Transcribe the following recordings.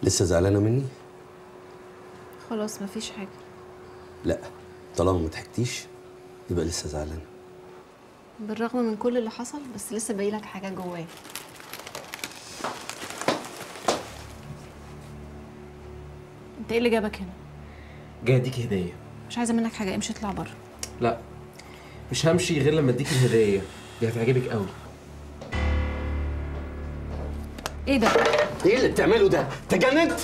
لسه زعلانه مني؟ خلاص مفيش حاجه. لا، طالما ما ضحكتيش يبقى لسه زعلانه. بالرغم من كل اللي حصل بس لسه باقيلك حاجه جوايا. انت ايه اللي جابك هنا؟ جاي اديكي هديه. مش عايزه منك حاجه، امشي اطلع بره. لا، مش همشي غير لما اديكي الهديه دي، هتعجبك قوي. ايه ده؟ ايه اللي بتعمله ده؟ تجننت؟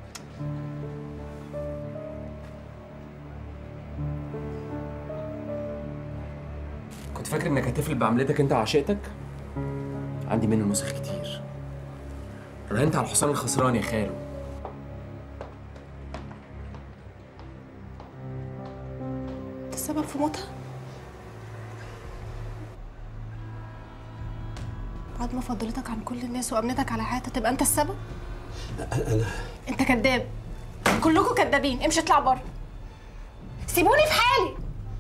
كنت فاكر انك هتفلت بعملتك انت وعشيقتك؟ عندي منه نسخ كتير. راهنت على الحصان الخسران يا خالو. انت السبب في موتها؟ بعد ما فضلتك عن كل الناس وامنتك على حياتها تبقى انت السبب؟ انا انت كذاب، كلكم كذابين. امشي اطلع بره، سيبوني في حالي.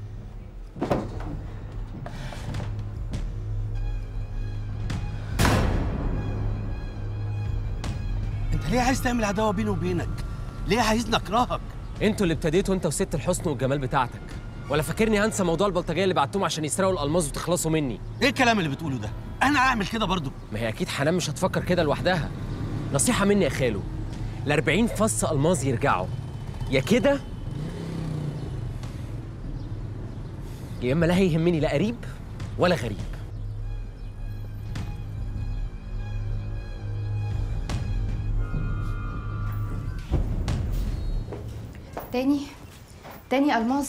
انت ليه عايز تعمل عداوه بيني وبينك؟ ليه عايزني اكرهك؟ انتوا اللي ابتديتوا، انت وست الحسن والجمال بتاعتك. ولا فاكرني هنسى موضوع البلطجيه اللي بعتهم عشان يسرقوا الالماظ وتخلصوا مني؟ ايه الكلام اللي بتقوله ده؟ انا اعمل كده برضو؟ ما هي اكيد حنان مش هتفكر كده لوحدها. نصيحه مني يا خالو، ال40 فص الماظ يرجعوا، يا كده يا اما لا هيهمني لا قريب ولا غريب. تاني الماظ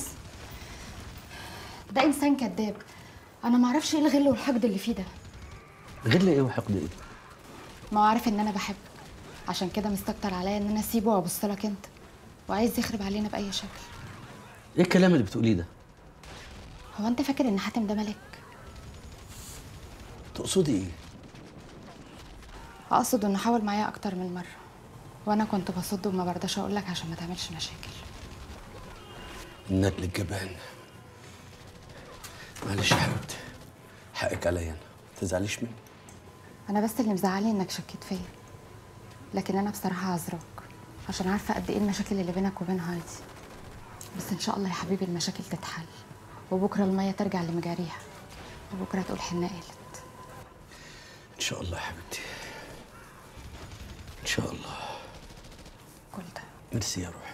ده انسان كذاب. انا ما اعرفش ايه الغل والحقد اللي فيه ده. غل ايه وحقد ايه؟ ما هو عارف ان انا بحبك، عشان كده مستكتر عليا ان انا اسيبه وابص لك انت، وعايز يخرب علينا باي شكل. ايه الكلام اللي بتقوليه ده؟ هو انت فاكر ان حاتم ده ملك؟ تقصدي ايه؟ اقصد انه حاول معايا اكتر من مره، وانا كنت بصد وما برضاش اقول لك عشان ما تعملش مشاكل. النجل الجبان. معلش يا حبيبتي، حقك عليا، انا ما تزعليش مني. انا بس اللي مزعلني انك شكيت فيا، لكن انا بصراحه عذراك عشان عارفه قد ايه المشاكل اللي بينك وبين هايدي. بس ان شاء الله يا حبيبي المشاكل تتحل، وبكره الميه ترجع لمجاريها، وبكره تقول حنه قالت. ان شاء الله يا حبيبتي، ان شاء الله. كل ده ميرسي يا روحي.